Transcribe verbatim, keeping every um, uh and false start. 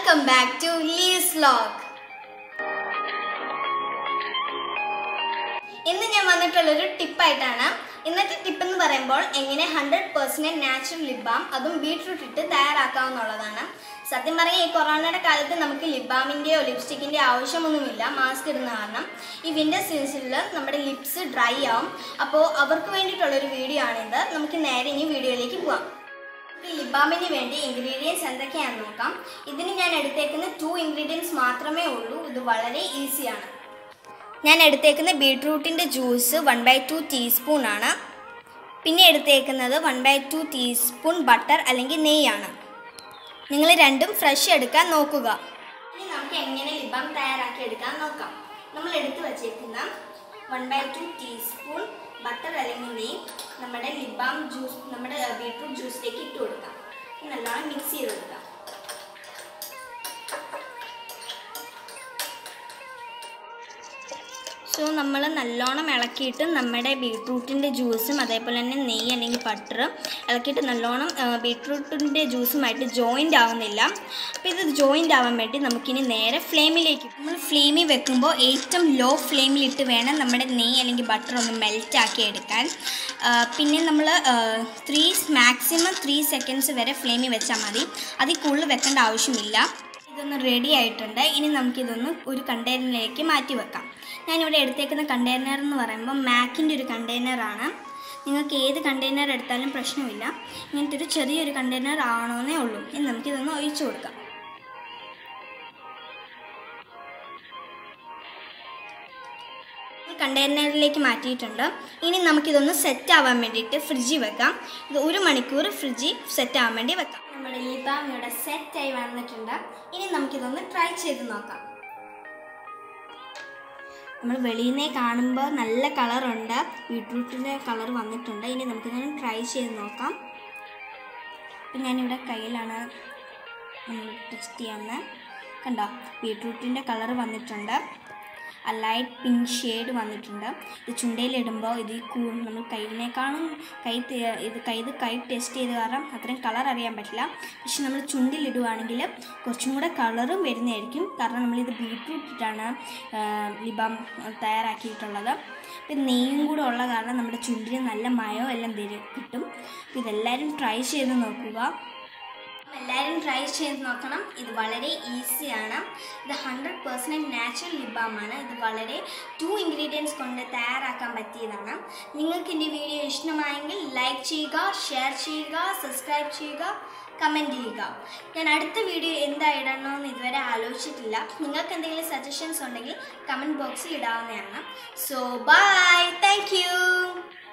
Welcome back to Lee's Vlog. ഇന്ന് ഞാൻ വന്നിട്ടുള്ളൊരു ടിപ്പായിട്ടാണ്. ഇന്നത്തെ ടിപ്പ് എന്ന് പറയുമ്പോൾ എങ്ങനെ hundred percent natural lip balm അതും ബീട്രൂട്ട് ഇട്ട് തയ്യാറാക്കാവുന്നതാണ്. സത്യം പറഞ്ഞാൽ ഈ കൊറോണയുടെ കാലത്ത് നമുക്ക് ലിപ് ബാമിൻ്റെയോ ലിപ്സ്റ്റിക്കിൻ്റെയോ ആവശ്യമൊന്നുമില്ല, മാസ്ക് ഇടുന്ന കാരണം. ഈ വിൻ്റർ സീസണിൽ നമ്മുടെ ലിപ്സ് ഡ്രൈ ആവും. അപ്പോൾ അവർക്ക് വേണ്ടിയിട്ടുള്ളൊരു വീഡിയോ ആണിത്. നമുക്ക് നേരെ ഇനി വീഡിയോയിലേക്ക് പോവാം. ലിപ് ബാമിന് വേണ്ടി ഇൻഗ്രീഡിയൻസ് എന്തൊക്കെയാണെന്ന് നോക്കാം. ഇതിന് ഞാൻ എടുത്തേക്കുന്ന ടു ഇൻഗ്രീഡിയൻസ് മാത്രമേ ഉള്ളൂ. ഇത് വളരെ ഈസിയാണ്. ഞാൻ എടുത്തേക്കുന്ന ബീട്രൂട്ടിൻ്റെ juice one by two teaspoon ആണ്. പിന്നെ എടുത്തേക്കുന്നത് one by two teaspoon butter അല്ലെങ്കിൽ നെയ്യാണ്. നിങ്ങൾ രണ്ടും ഫ്രഷ് എടുക്കാൻ നോക്കുക. ഇനി നമുക്ക് എങ്ങനെ ലിപ് ബാം തയ്യാറാക്കി എടുക്കാൻ നോക്കാം. നമ്മൾ എടുത്തു വച്ചേക്കുന്ന one by two teaspoon butter അല്ലെങ്കിൽ നെയ്യ് നമ്മുടെ ലിപ് ബാം ജ്യൂസ് നമ്മുടെ ബീട്രൂട്ട് ജ്യൂസിലേക്ക് ഇട്ട് കൊടുക്കാം. നല്ലോണം മിക്സ് ചെയ്ത് കൊടുക്കാം. സോ നമ്മൾ നല്ലോണം ഇളക്കിയിട്ട് നമ്മുടെ ബീട്രൂട്ടിൻ്റെ ജ്യൂസും അതേപോലെ തന്നെ നെയ്യ് അല്ലെങ്കിൽ ബട്ടർ ഇളക്കിയിട്ട് നല്ലോണം ബീട്രൂട്ടിൻ്റെ ജ്യൂസുമായിട്ട് ജോയിൻ്റ് ആവുന്നില്ല. അപ്പോൾ ഇത് ജോയിൻ്റ് ആവാൻ വേണ്ടി നമുക്കിനി നേരെ ഫ്ലെയിമിലേക്ക് നമ്മൾ ഫ്ലെയിമിൽ വെക്കുമ്പോൾ ഏറ്റവും ലോ ഫ്ലെയിമിലിട്ട് വേണം നമ്മുടെ നെയ്യ് അല്ലെങ്കിൽ ബട്ടർ ഒന്ന് മെൽറ്റാക്കി എടുക്കാൻ. പിന്നെ നമ്മൾ ത്രീ മാക്സിമം ത്രീ സെക്കൻഡ്സ് വരെ ഫ്ലെയിമിൽ വെച്ചാൽ മതി. അതിൽ കൂടുതൽ വെക്കേണ്ട ആവശ്യമില്ല. ഇതൊന്ന് റെഡി ആയിട്ടുണ്ട്. ഇനി നമുക്കിതൊന്ന് ഒരു കണ്ടെയ്നറിലേക്ക് മാറ്റി വെക്കാം. ഞാനിവിടെ എടുത്തേക്കുന്ന കണ്ടെയ്നർ എന്ന് പറയുമ്പോൾ മാക്കിൻ്റെ ഒരു കണ്ടെയ്നറാണ്. നിങ്ങൾക്ക് ഏത് കണ്ടെയ്നർ എടുത്താലും പ്രശ്നമില്ല. ഇങ്ങനത്തെ ഒരു ചെറിയൊരു കണ്ടെയ്നർ ആവണമെന്നേ ഉള്ളൂ. ഇനി നമുക്കിതൊന്ന് ഒഴിച്ചു കൊടുക്കാം. കണ്ടെയ്നറിലേക്ക് മാറ്റിയിട്ടുണ്ട്. ഇനി നമുക്കിതൊന്ന് സെറ്റ് ആവാൻ വേണ്ടിയിട്ട് ഫ്രിഡ്ജിൽ വെക്കാം. ഇത് ഒരു മണിക്കൂർ ഫ്രിഡ്ജിൽ സെറ്റ് ആവാൻ വേണ്ടി വെക്കാം. നമ്മുടെ ലിപ് ബാം ഇവിടെ സെറ്റായി വന്നിട്ടുണ്ട്. ഇനി നമുക്കിതൊന്ന് ട്രൈ ചെയ്ത് നോക്കാം. നമ്മൾ വെളിയിൽ നിന്നേ കാണുമ്പോൾ നല്ല കളറുണ്ട്, ബീട്രൂട്ടിൻ്റെ കളർ വന്നിട്ടുണ്ട്. ഇനി നമുക്കിതൊന്ന് ട്രൈ ചെയ്ത് നോക്കാം. അപ്പം ഞാനിവിടെ കയ്യിലാണ് ടെസ്റ്റ് ചെയ്യാവുന്നത്. കണ്ടോ, ബീട്രൂട്ടിൻ്റെ കളർ വന്നിട്ടുണ്ട്. ആ ലൈറ്റ് പിങ്ക് ഷെയ്ഡ് വന്നിട്ടുണ്ട്. ഇത് ചുണ്ടയിലിടുമ്പോൾ ഇത് കൂടുതൽ നമ്മൾ കയ്യിനേക്കാളും കൈ ഇത് കൈ ഇത് കൈ ടെസ്റ്റ് ചെയ്ത് കാരണം അത്രയും കളർ അറിയാൻ പറ്റില്ല. പക്ഷെ നമ്മൾ ചുണ്ടിലിടുവാണെങ്കിൽ കുറച്ചും കൂടെ കളറും വരുന്നതായിരിക്കും. കാരണം നമ്മളിത് ബീട്രൂട്ട് ഇട്ടാണ് ലിപ് ബാം തയ്യാറാക്കിയിട്ടുള്ളത്. ഇപ്പം നെയ്യും കൂടെ ഉള്ള കാരണം നമ്മുടെ ചുണ്ടിന് നല്ല മയോ എല്ലാം തരും കിട്ടും. അപ്പോൾ ഇതെല്ലാവരും ട്രൈ ചെയ്ത് നോക്കുക. എല്ലാവരും ട്രൈ ചെയ്ത് നോക്കണം. ഇത് വളരെ ഈസിയാണ്. ഇത് ഹൺഡ്രഡ് പെർസെൻറ്റ് നാച്ചുറൽ ലിപ് ബാമാണ്. ഇത് വളരെ ടു ഇൻഗ്രീഡിയൻസ് കൊണ്ട് തയ്യാറാക്കാൻ പറ്റിയതാണ്. നിങ്ങൾക്ക് എൻ്റെ വീഡിയോ ഇഷ്ടമായെങ്കിൽ ലൈക്ക് ചെയ്യുക, ഷെയർ ചെയ്യുക, സബ്സ്ക്രൈബ് ചെയ്യുക, കമൻറ്റ് ചെയ്യുക. ഞാൻ അടുത്ത വീഡിയോ എന്താ ഇടണമെന്ന് ഇതുവരെ ആലോചിച്ചിട്ടില്ല. നിങ്ങൾക്ക് എന്തെങ്കിലും സജഷൻസ് ഉണ്ടെങ്കിൽ കമൻറ്റ് ബോക്സിൽ ഇടാവുന്നതാണ്. So bye, thank U.